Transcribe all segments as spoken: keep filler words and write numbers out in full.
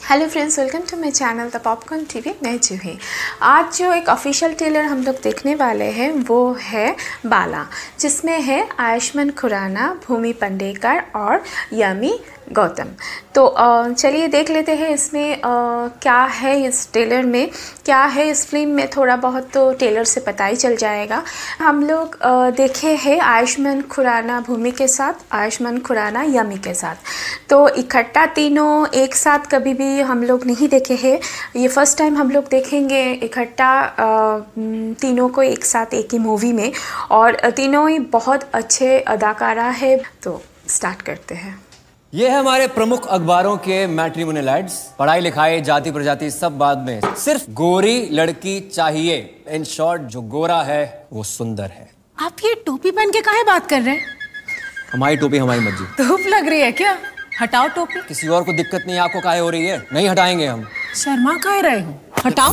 Hello friends, welcome to my channel the popcorn TV. मैं जूही। आज जो एक ऑफिशियल ट्रेलर हम लोग देखने वाले हैं वो है बाला, जिसमें है आयुष्मान खुराना, भूमि पेडनेकर और यमी गौतम। तो चलिए देख लेते हैं इसमें आ, क्या है इस ट्रेलर में, क्या है इस फिल्म में। थोड़ा बहुत तो ट्रेलर से पता ही चल जाएगा। हम लोग आ, देखे हैं आयुष्मान खुराना भूमि के साथ, आयुष्मान खुराना यमी के साथ। तो इकट्ठा तीनों एक साथ कभी भी हम लोग नहीं देखे हैं। ये फर्स्ट टाइम हम लोग देखेंगे इकट्ठा तीनों को एक साथ एक ही मूवी में, और तीनों ही बहुत अच्छे अदाकारा है। तो स्टार्ट करते हैं। ये है हमारे प्रमुख अखबारों के मैट्रिमोनियल एड्स। पढ़ाई लिखाई जाति प्रजाति सब बाद में, सिर्फ गोरी लड़की चाहिए। इन शॉर्ट, जो गोरा है वो सुंदर है। आप ये टोपी पहन के काहे बात कर रहे हैं? हमारी टोपी हमारी मर्जी। धूप लग रही है क्या? हटाओ टोपी। किसी और को दिक्कत नहीं, आपको काहे हो रही है? नहीं हटाएंगे हम। शर्मा काहे रहे हो? हटाओ।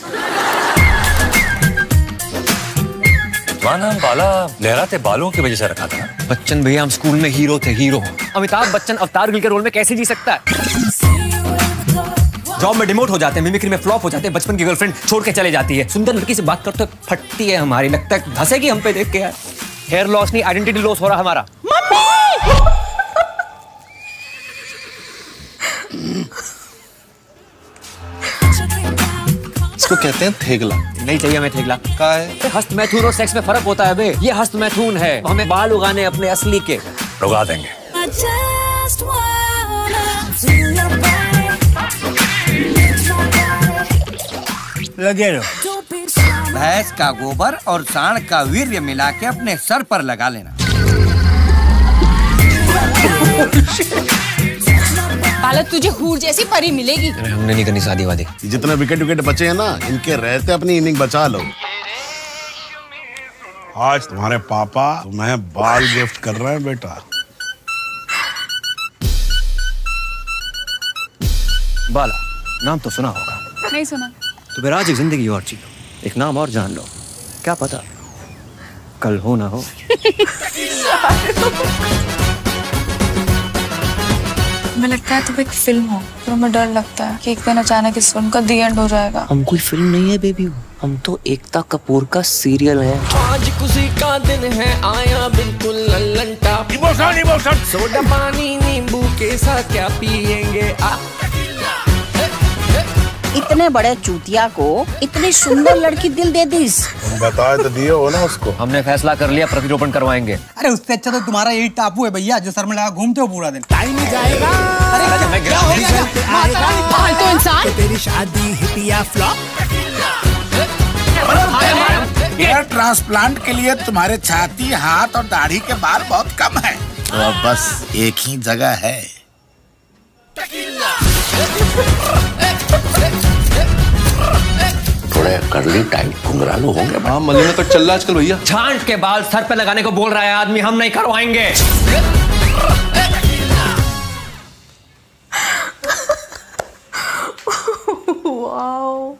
नाम बाला लहराते बालों की वजह से रखा था। बच्चन भैया, हम स्कूल में हीरो थे, हीरो। अमिताभ बच्चन अवतार गिल के रोल में कैसे जी सकता है? जॉब में डिमोट हो जाते हैं, मिमिक्री में फ्लॉप हो जाते हैं, बचपन की गर्लफ्रेंड छोड़ के चले जाती है, सुंदर लड़की से बात करते फटती है हमारी, लगता है धंसेगी हम पे देख के। यार हेयर लॉस नहीं, आइडेंटिटी लॉस हो रहा हमारा। इसको कहते हैं थेगला। नहीं चाहिए हमें थेगला। क्या है? हस्त मैथुन और सेक्स में फर्क होता है बे। ये हस्त मैथुन है, हमें बाल उगाने अपने असली के। उगा देंगे। लगे रहो। भैंस का गोबर और सांड का वीर्य मिला के अपने सर पर लगा लेना। बाला, तुझे हूर जैसी परी मिलेगी। हमने नहीं करनी शादी वादी। जितने विकेट विकेट बचे हैं ना, इनके रहते अपनी इनिंग बचा लो। आज तुम्हारे पापा तुम्हें बाल गिफ्ट कर रहे हैं बेटा। बाला नाम तो सुना होगा। नहीं सुना। तो फिर आज एक जिंदगी और जी लो, एक नाम और जान लो। क्या पता कल हो ना हो। हमें लगता है तो एक फिल्म हो, तो हमें डर लगता है कि एक दिन अचानक इस फिल्म का दी एंड हो जाएगा। हम कोई फिल्म नहीं है बेबी, हम तो एकता कपूर का सीरियल है। आज खुशी का दिन है, आया बिल्कुल Lallan top. Emotion emotion soda पानी नींबू के साथ क्या पिएंगे? आ इतने बड़े चूतिया को इतनी सुंदर लड़की दिल दे दी। बताए तो दिए हो ना उसको। हमने फैसला कर लिया, प्रतिरोपण करवाएंगे। अरे उससे अच्छा तो तुम्हारा यही टापू है भैया, जो सर में लगा घूमते हो पूरा दिन। टाइम ही जाएगा। अरे क्या हो गया? फालतू इंसान। तेरी शादी हिट या फ्लॉप? हेयर ट्रांसप्लांट के लिए तुम्हारे छाती, हाथ और दाढ़ी के बाल बहुत कम है। तो अब बस एक ही जगह है। थोड़े करली टाइट घुंघरालू होंगे। हाँ, महीने तक चल रहा आजकल भैया। छांट के बाल सर पे लगाने को बोल रहा है आदमी, हम नहीं करवाएंगे। Wow,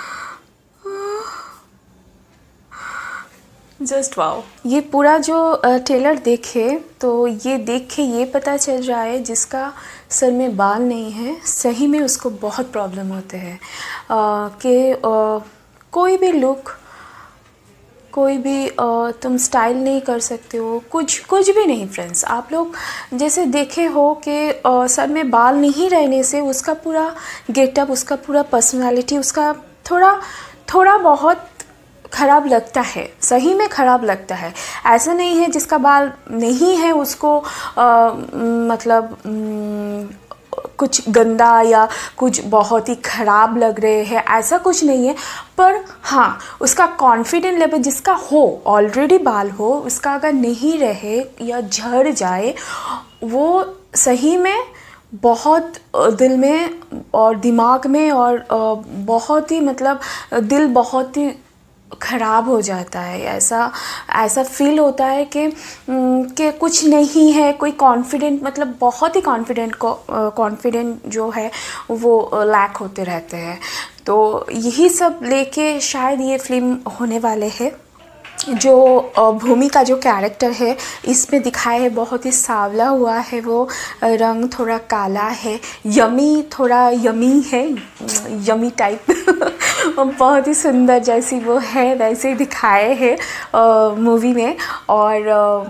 just wow. ये पूरा जो ट्रेलर देखे तो ये देख के ये पता चल रहा है जिसका सर में बाल नहीं है, सही में उसको बहुत प्रॉब्लम होते हैं कि कोई भी लुक, कोई भी आ, तुम स्टाइल नहीं कर सकते हो, कुछ कुछ भी नहीं। फ्रेंड्स, आप लोग जैसे देखे हो कि सर में बाल नहीं रहने से उसका पूरा गेटअप, उसका पूरा पर्सनालिटी, उसका थोड़ा थोड़ा बहुत ख़राब लगता है, सही में ख़राब लगता है। ऐसा नहीं है जिसका बाल नहीं है उसको आ, मतलब न, कुछ गंदा या कुछ बहुत ही ख़राब लग रहे हैं, ऐसा कुछ नहीं है। पर हाँ, उसका कॉन्फिडेंट लेवल जिसका हो, ऑलरेडी बाल हो, उसका अगर नहीं रहे या झड़ जाए, वो सही में बहुत दिल में और दिमाग में और बहुत ही मतलब दिल बहुत ही ख़राब हो जाता है। ऐसा ऐसा फील होता है कि कि कुछ नहीं है, कोई कॉन्फिडेंट, मतलब बहुत ही कॉन्फिडेंट को कॉन्फिडेंट जो है वो लैक होते रहते हैं। तो यही सब लेके शायद ये फिल्म होने वाले हैं। जो भूमि का जो कैरेक्टर है इसमें दिखाया है बहुत ही सांवला हुआ है, वो रंग थोड़ा काला है, यमी थोड़ा यमी है, यमी टाइप बहुत ही सुंदर जैसी वो है वैसे ही दिखाए हैं मूवी में। और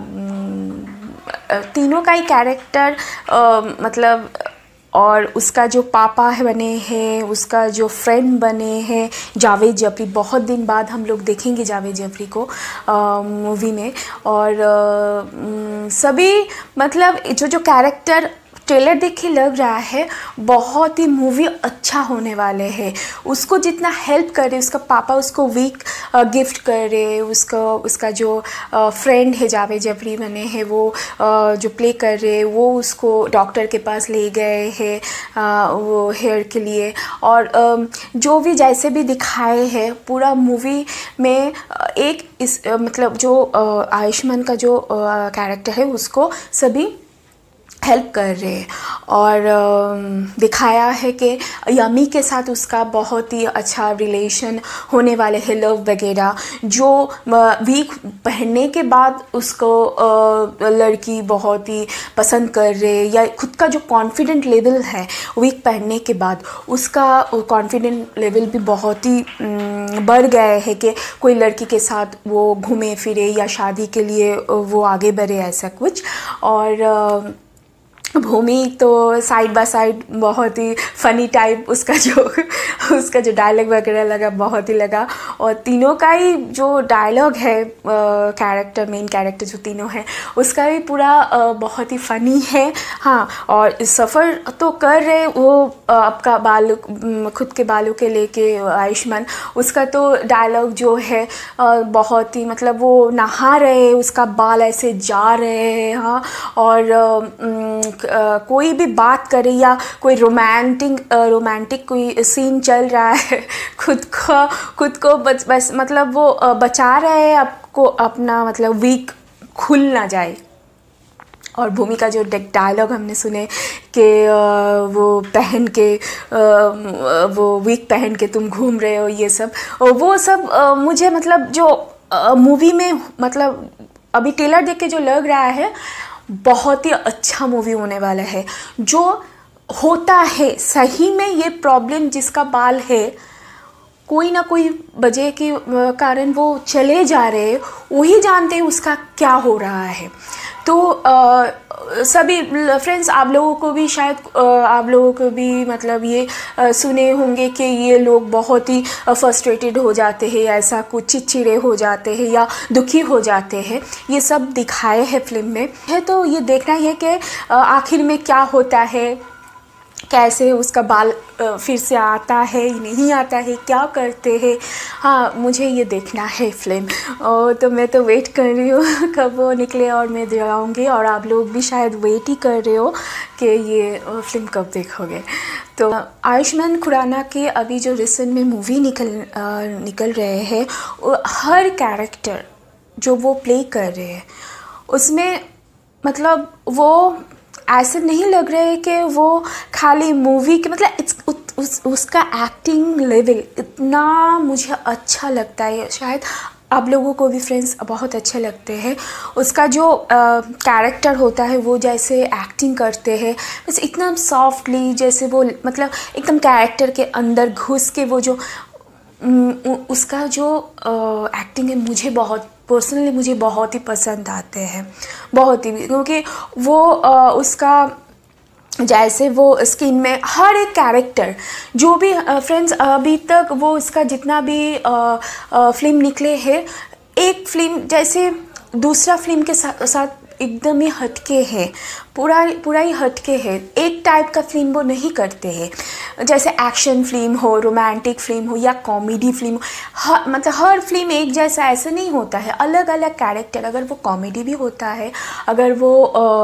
आ, तीनों का ही कैरेक्टर मतलब और उसका जो पापा है बने हैं, उसका जो फ्रेंड बने हैं जावेद जाफरी, बहुत दिन बाद हम लोग देखेंगे जावेद जाफरी को मूवी में। और आ, सभी मतलब जो जो कैरेक्टर ट्रेलर देख के लग रहा है बहुत ही मूवी अच्छा होने वाले है। उसको जितना हेल्प करे, उसका पापा उसको वीक गिफ्ट करे, उसका उसका जो फ्रेंड है जावेद जाफरी बने हैं वो आ, जो प्ले कर रहे वो उसको डॉक्टर के पास ले गए हैं वो हेयर के लिए। और आ, जो भी जैसे भी दिखाए हैं पूरा मूवी में एक इस मतलब जो आयुष्मान का जो कैरेक्टर है उसको सभी हेल्प कर रहे हैं। और दिखाया है कि यमी के साथ उसका बहुत ही अच्छा रिलेशन होने वाले है, लव वगैरह। जो वीक पहनने के बाद उसको लड़की बहुत ही पसंद कर रहे, या खुद का जो कॉन्फिडेंट लेवल है वीक पहनने के बाद उसका कॉन्फिडेंट लेवल भी बहुत ही बढ़ गया है कि कोई लड़की के साथ वो घूमे फिरे या शादी के लिए वो आगे बढ़े, ऐसा कुछ। और भूमि तो साइड बाय साइड बहुत ही फ़नी टाइप उसका जो उसका जो डायलॉग वगैरह लगा बहुत ही लगा। और तीनों का ही जो डायलॉग है कैरेक्टर मेन कैरेक्टर जो तीनों हैं उसका भी पूरा आ, बहुत ही फ़नी है। हाँ, और सफ़र तो कर रहे वो आपका बाल खुद के बालों के लेके आयुष्मान, उसका तो डायलॉग जो है आ, बहुत ही मतलब वो नहा रहे उसका बाल ऐसे जा रहे हैं। हाँ, और आ, Uh, कोई भी बात करे या कोई रोमांटिक रोमांटिक कोई सीन चल रहा है खुद को खुद को बस बस मतलब वो uh, बचा रहे हैं आपको अपना मतलब वीक खुल ना जाए। और भूमि का जो डायलॉग हमने सुने कि uh, वो पहन के uh, वो वीक पहन के तुम घूम रहे हो, ये सब वो सब uh, मुझे मतलब जो मूवी uh, में मतलब अभी ट्रेलर देख के जो लग रहा है बहुत ही अच्छा मूवी होने वाला है। जो होता है सही में ये प्रॉब्लम जिसका बाल है कोई ना कोई वजह के कारण वो चले जा रहे, वही जानते हैं उसका क्या हो रहा है। तो आ, सभी फ्रेंड्स आप लोगों को भी शायद आ, आप लोगों को भी मतलब ये आ, सुने होंगे कि ये लोग बहुत ही फ्रस्ट्रेटेड हो जाते हैं, ऐसा कुछ चिड़चिड़े हो जाते हैं या दुखी हो जाते हैं, ये सब दिखाए हैं फिल्म में है। तो ये देखना ही है कि आखिर में क्या होता है, कैसे उसका बाल फिर से आता है नहीं आता है, क्या करते हैं। हाँ, मुझे ये देखना है फिल्म। और तो मैं तो वेट कर रही हूँ कब वो निकले और मैं दिखाऊँगी, और आप लोग भी शायद वेट ही कर रहे हो कि ये फिल्म कब देखोगे। तो आयुष्मान खुराना के अभी जो रिसेंट में मूवी निकल आ, निकल रहे हैं, हर कैरेक्टर जो वो प्ले कर रहे हैं उसमें मतलब वो ऐसे नहीं लग रहा है कि वो खाली मूवी के मतलब इट्स उस, उसका एक्टिंग लेवल इतना मुझे अच्छा लगता है, शायद आप लोगों को भी फ्रेंड्स बहुत अच्छे लगते हैं। उसका जो कैरेक्टर होता है वो जैसे एक्टिंग करते हैं बस इतना सॉफ्टली, जैसे वो मतलब एकदम कैरेक्टर के अंदर घुस के वो जो उसका जो एक्टिंग है मुझे बहुत पर्सनली मुझे बहुत ही पसंद आते हैं, बहुत ही, क्योंकि वो आ, उसका जैसे वो स्किन में हर एक कैरेक्टर जो भी फ्रेंड्स अभी तक वो उसका जितना भी आ, आ, फिल्म निकले हैं, एक फिल्म जैसे दूसरा फिल्म के साथ, साथ एकदम ही हटके है, पूरा पूरा ही हटके है, एक टाइप का फिल्म वो नहीं करते हैं। जैसे एक्शन फिल्म हो, रोमांटिक फिल्म हो या कॉमेडी फिल्म हो, हर मतलब हर फिल्म एक जैसा ऐसा नहीं होता है, अलग अलग कैरेक्टर। अगर वो कॉमेडी भी होता है, अगर वो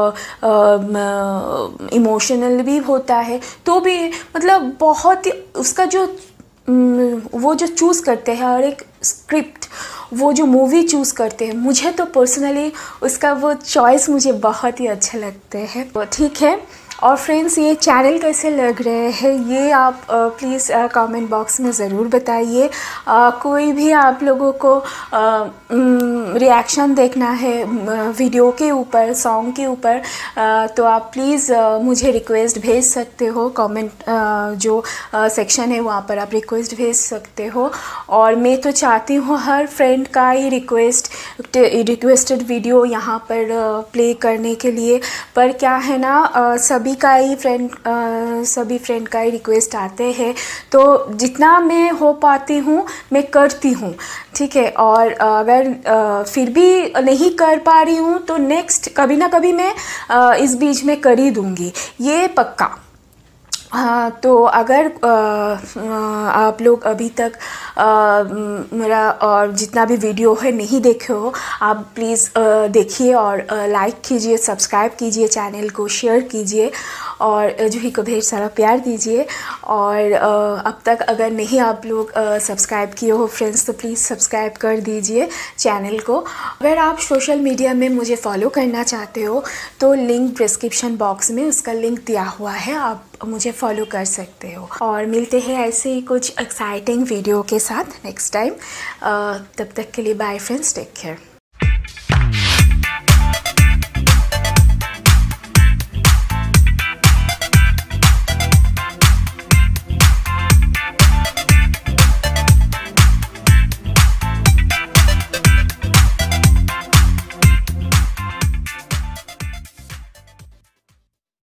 इमोशनल भी होता है, तो भी मतलब बहुत ही उसका जो वो जो चूज़ करते हैं हर एक स्क्रिप्ट, वो जो मूवी चूज़ करते हैं, मुझे तो पर्सनली उसका वो चॉइस मुझे बहुत ही अच्छे लगते हैं। तो ठीक है, और फ्रेंड्स ये चैनल कैसे लग रहे हैं ये आप प्लीज़ कमेंट बॉक्स में ज़रूर बताइए। कोई भी आप लोगों को रिएक्शन देखना है वीडियो के ऊपर, सॉन्ग के ऊपर, तो आप प्लीज़ मुझे रिक्वेस्ट भेज सकते हो। कमेंट जो सेक्शन है वहाँ पर आप रिक्वेस्ट भेज सकते हो। और मैं तो चाहती हूँ हर फ्रेंड का ही रिक्वेस्ट रिक्वेस्टेड वीडियो यहाँ पर प्ले करने के लिए, पर क्या है ना सभी का ही फ्रेंड सभी फ्रेंड का ही रिक्वेस्ट आते हैं, तो जितना मैं हो पाती हूँ मैं करती हूँ, ठीक है। और अगर फिर भी नहीं कर पा रही हूँ तो नेक्स्ट कभी ना कभी मैं इस बीच में कर ही दूँगी, ये पक्का। हाँ, तो अगर आ, आप लोग अभी तक आ, मेरा और जितना भी वीडियो है नहीं देखे हो, आप प्लीज़ देखिए और लाइक कीजिए, सब्सक्राइब कीजिए, चैनल को शेयर कीजिए और जूही को ढेर सारा प्यार दीजिए। और आ, अब तक अगर नहीं आप लोग सब्सक्राइब किए हो फ्रेंड्स तो प्लीज़ सब्सक्राइब कर दीजिए चैनल को। अगर आप सोशल मीडिया में मुझे फॉलो करना चाहते हो तो लिंक डिस्क्रिप्शन बॉक्स में उसका लिंक दिया हुआ है, आप मुझे फॉलो कर सकते हो। और मिलते हैं ऐसे ही कुछ एक्साइटिंग वीडियो के साथ नेक्स्ट टाइम। तब तक के लिए बाय फ्रेंड्स, टेक केयर।